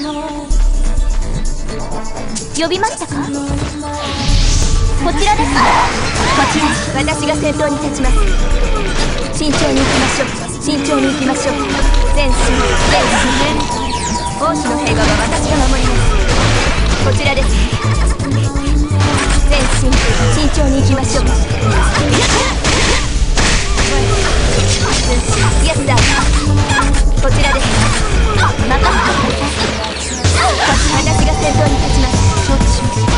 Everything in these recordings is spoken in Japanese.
呼びましたか？こちらです。こちら、私が先頭に立ちます。慎重に行きましょう。慎重に行きましょう。前進、前進。王子の平和は私が守ります。こちらです。前進、慎重に行きましょう。イエスだ。こちらです。任せてください。私が先頭に立ちます。承知しました。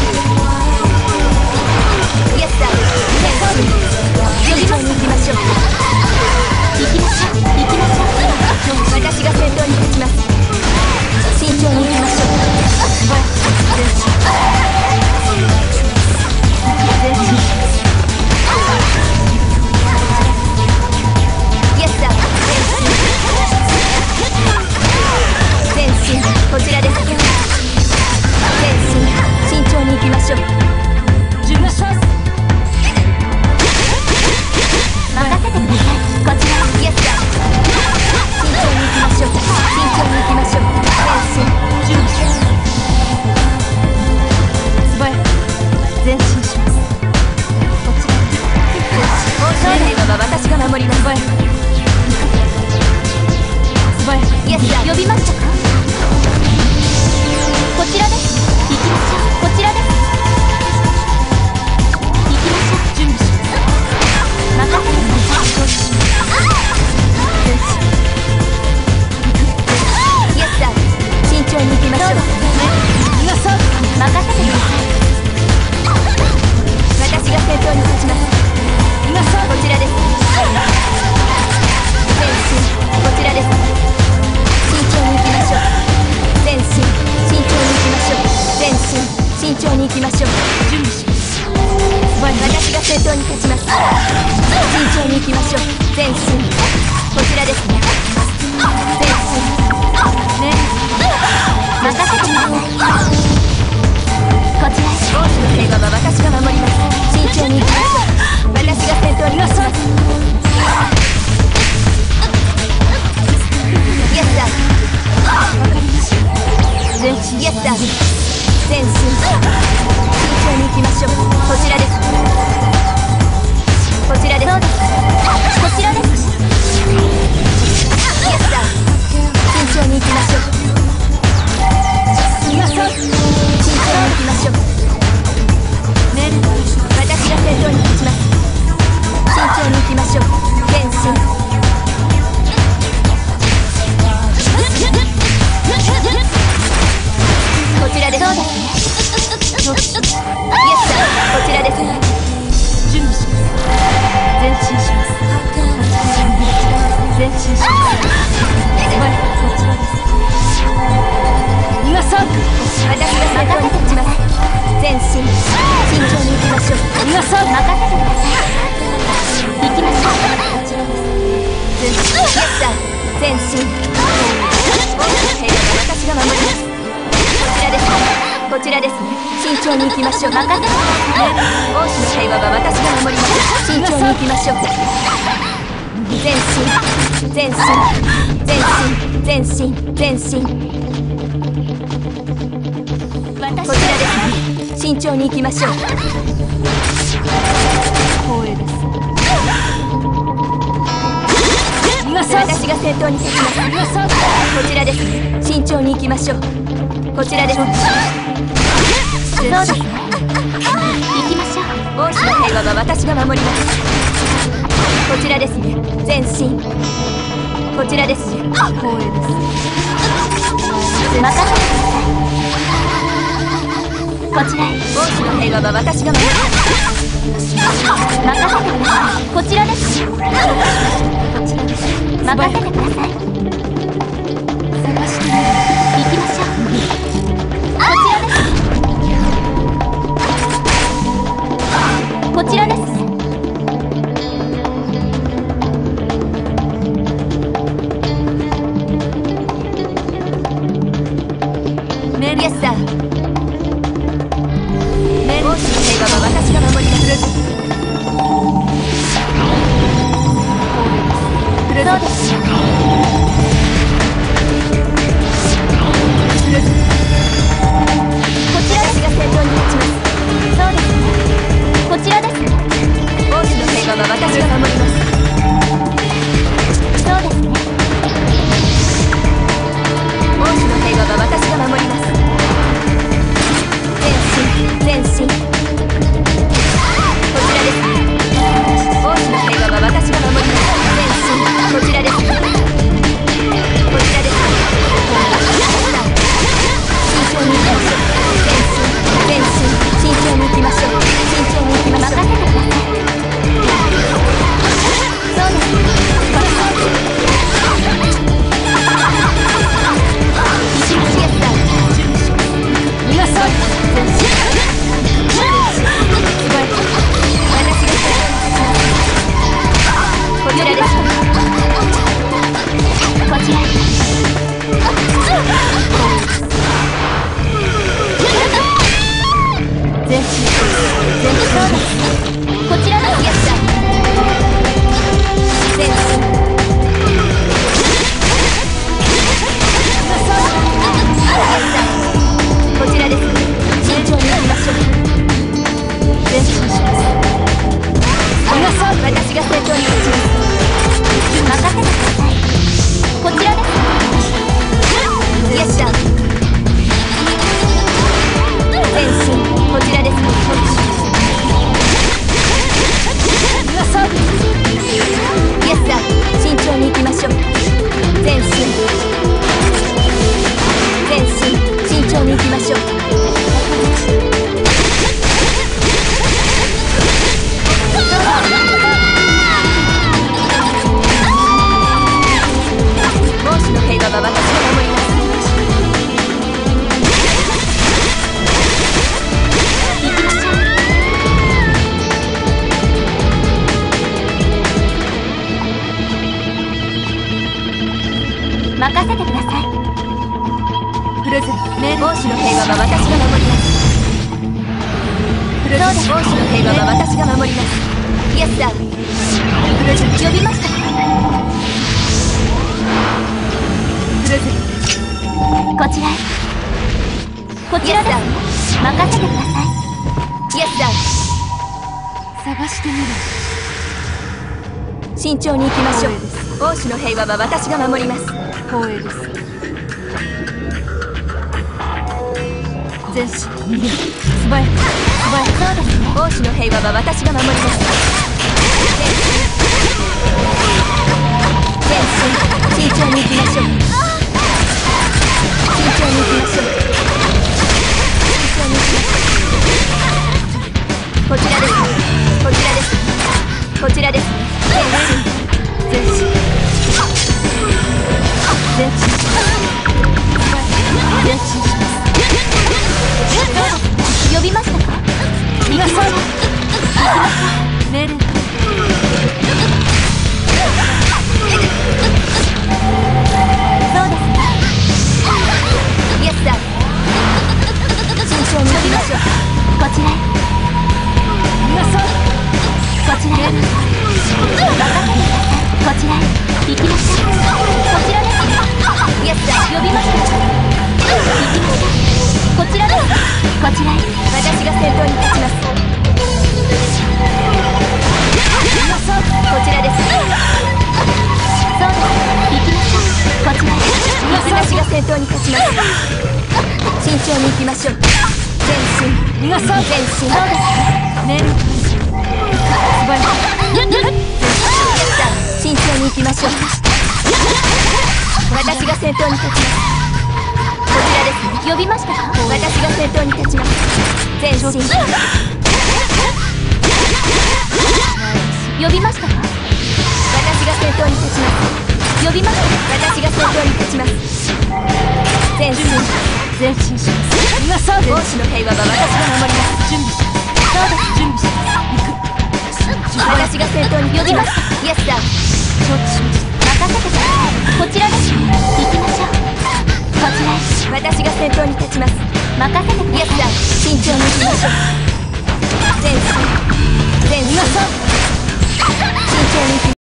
イエスだ。前進、慎重に行きましょう。行きましょう、行きましょう。私が先頭に立ちます。慎重に行きましょう。前進、前進。イエスだ。前進、こちらです。前進、慎重に行きましょう。準備します。任せてください。こちら、イエスだ。慎重に行きましょう。慎重に行きましょう。前進、準備します。素早く前進します。こちら、王将の平和は私が守ります。素早くイエスだ。呼びましたか？こちらです。行きましょう。こちらです。行きましょう。準備します。任せてください。承知します。前進。イエスだ。慎重に行きましょう。今そう。任せてください。私が先頭に立ちます。今そう。こちらです。前進。こちらです。慎重に行きましょう。前進、慎重に行きましょう。前進、慎重に行きましょう。準備します。私が先頭に立ちます。慎重に行きましょう。前進、こちらですね。前進、ね、任せてください。こちら、王子の平和は私が守ります。慎重に行きましょう。私が先頭に立ちます。イエスだ。わかりました。前進、イエスだ。前進、慎重に行きましょう。こちらです。こちらです。こちらです。イエスだ。慎重に行きましょう。慎重に行きましょう。ね、私が先頭に立ちます。慎重に行きましょう。前進。こちらです。そうですね。イエスだ。こちらですね。準備します。前進します。前進します。こちらです。今そう。私が先頭に立ちます。前進、慎重に行きましょう。今そう。任せてください。行きましょう。こちらです。前進。イエスだ。前進。王子の平和は私が守ります。こちらですね。慎重に行きましょう。任せてください。王子の平和は私が守ります。慎重に行きましょう。前進、前進、前進、前進、前進。こちらですね。慎重に行きましょう。光栄です。私が先頭に立ちます。こちらです。慎重に行きましょう。こちらです。そうですね。行きましょう。王子の平和は私が守ります。こちらですね。前進。こちらですね。光栄です。任せてください。こちらへ。王子の平和は私が守ります。任せてください。こちらです。こちらです。任せてください。探してみる。行きましょう。こちらです。イエスだ。王子の平和は私が守ります。そうです。 任せてください。プレゼント。王子の平和は私が守ります。プレゼント。王子の平和は私が守ります。イエスだ。プレゼント。呼びましたか。プレゼント。こちらへ。こちらです。任せてください。イエスだ。探してみる。慎重に行きましょう。王子の平和は私が守ります。光栄です。前進逃げる。素早く素早く。そうですね。王子の平和は私が守ります。前進慎重に行きましょう。慎重に行きましょう。慎重に行きましょう。こちらです。こちらです。こちらです。前進前進前進します。呼びましたか。行きましょう。命令。そうですね。イエスだ。慎重に呼びましょう。こちらへ。こちらへ。任せてください。こちらへ行きましょう。こちらです。イエスだ。呼びました。行きましょう。こちらです。こちらへ。私が先頭に立ちます。こちらです。そうです。行きましょう。こちらへ。私が先頭に立ちます。慎重に行きましょう。前進。前進。そうです。命令。素早く。慎重に行きましょう。私が先頭に立ちます。こちらです。呼びましたか。私が先頭に立ちます。前進。呼びましたか。私が先頭に立ちます。呼びましたか。私が先頭に立ちます。前進前進します。王子の平和は私が守ります。準備します。そうです。準備します。私が先頭に呼びます。イエスだ。承知しました。任せてください。こちらです。行きましょう。こちらへ。私が先頭に立ちます。任せてください。イエスだ。慎重に行きましょう。前進前進。慎重に行きましょう。